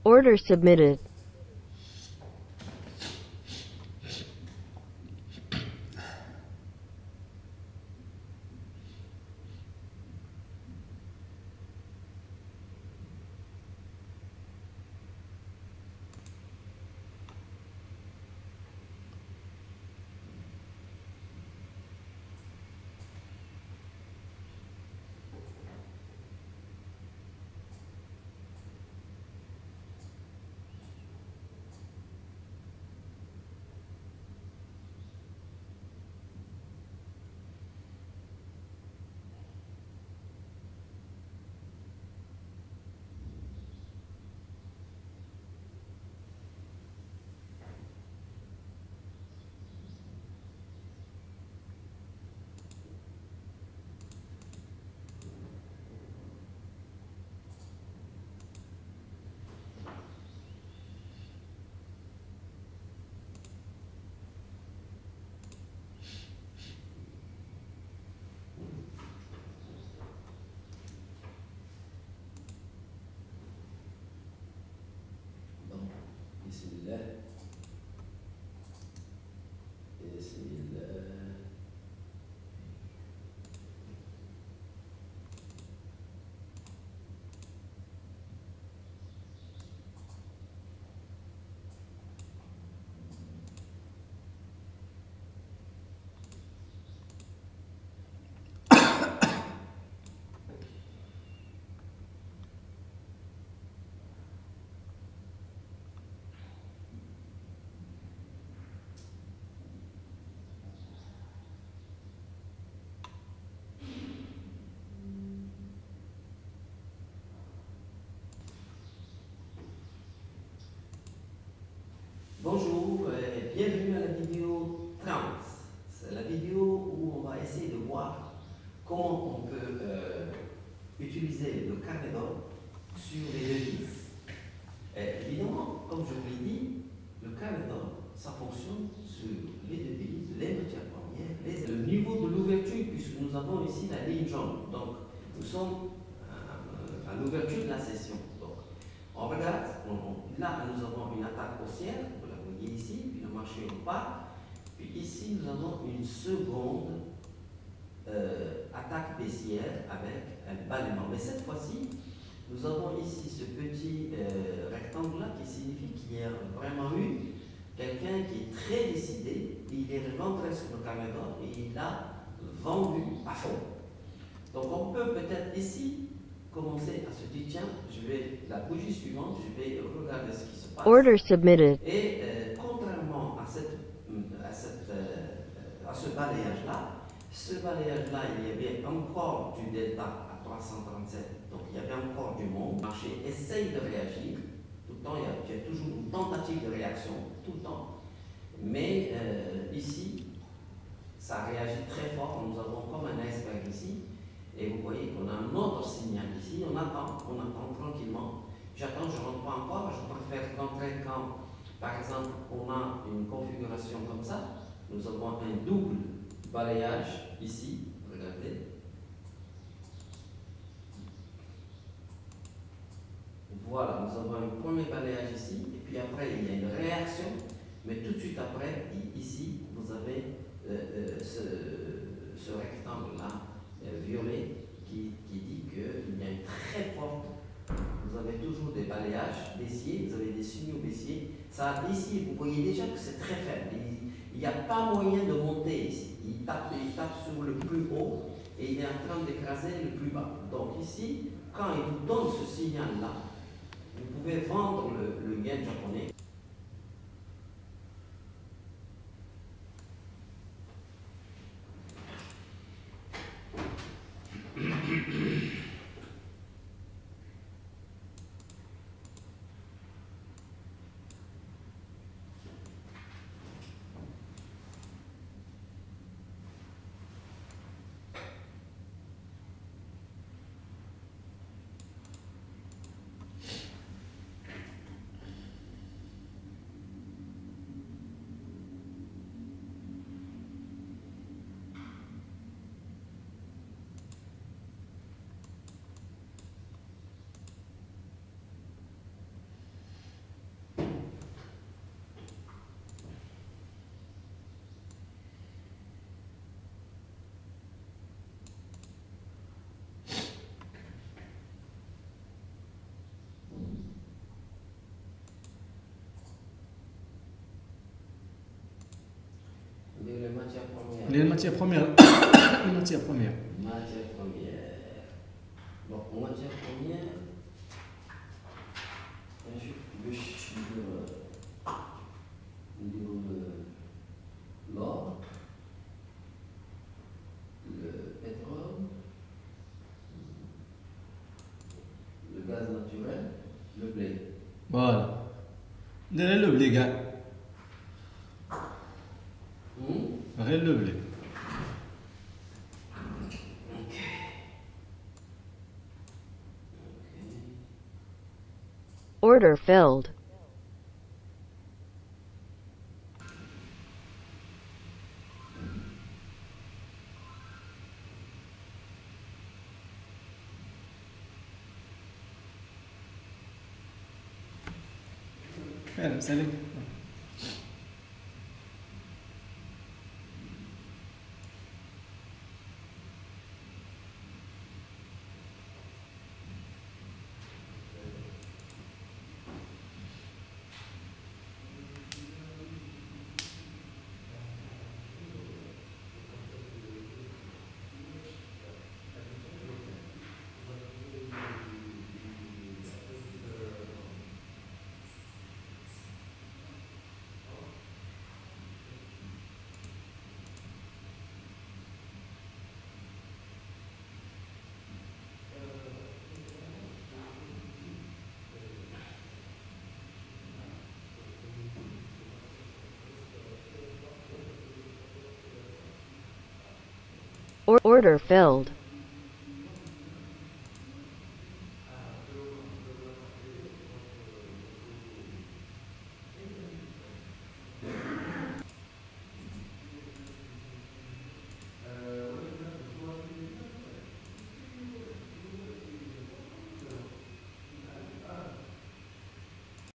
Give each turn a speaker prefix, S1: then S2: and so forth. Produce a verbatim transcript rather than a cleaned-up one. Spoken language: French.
S1: Order submitted.
S2: Bismillah. Bismillah. Bonjour et bienvenue à la vidéo trente. C'est la vidéo où on va essayer de voir comment on peut euh, utiliser le carnet d'or sur les devises. Et évidemment, comme je vous l'ai dit, le carnet d'or, ça fonctionne sur les devises, les matières premières, les... le niveau de l'ouverture, puisque nous avons ici la ligne jaune. Donc, nous sommes à, à l'ouverture de la session. Donc, on regarde, on, là nous avons une attaque haussière. Ici, puis le marché repart, puis ici nous avons une seconde euh, attaque baissière avec un bâlement. Mais cette fois-ci, nous avons ici ce petit euh, rectangle-là qui signifie qu'il y a vraiment eu quelqu'un qui est très décidé, il est rentré sur le carnet d'or et il a vendu à fond. Donc on peut peut-être ici commencer à se dire, tiens, je vais, la bougie suivante, je vais regarder ce qui se passe.
S1: Order submitted.
S2: Et euh, contrairement à, cette, à, cette, euh, à ce balayage-là, ce balayage-là, il y avait encore du delta à trois cent trente-sept, donc il y avait encore du monde. Le marché essaye de réagir, tout le temps, il y a, il y a toujours une tentative de réaction, tout le temps. Mais euh, ici, ça réagit très fort, nous avons comme un iceberg ici. Et vous voyez qu'on a un autre signal ici, on attend, on attend tranquillement. J'attends, je ne rentre pas encore, je préfère rentrer quand, par exemple, on a une configuration comme ça. Nous avons un double balayage ici, regardez. Voilà, nous avons un premier balayage ici, et puis après il y a une réaction, mais tout de suite après, ici, vous avez euh, euh, ce, ce rectangle-là, violet qui, qui dit qu'il y a une très forte, vous avez toujours des balayages baissiers, vous avez des signaux baissiers. Ça, ici, vous voyez déjà que c'est très faible. Il n'y a pas moyen de monter ici. Il tape, il tape sur le plus haut et il est en train d'écraser le plus bas. Donc ici, quand il vous donne ce signal-là, vous pouvez vendre le, le yen japonais. matière première.
S1: Les matières premières. Les matières premières.
S2: Matière première. Donc, matière première, je suis sur l'or, le pétrole, le gaz naturel, le blé.
S1: Voilà. Derrière le blé, gars.
S2: Hmm?
S1: Derrière le blé.
S2: Ok.
S3: Order filled.
S1: Espera, sabe?
S3: Or order filled.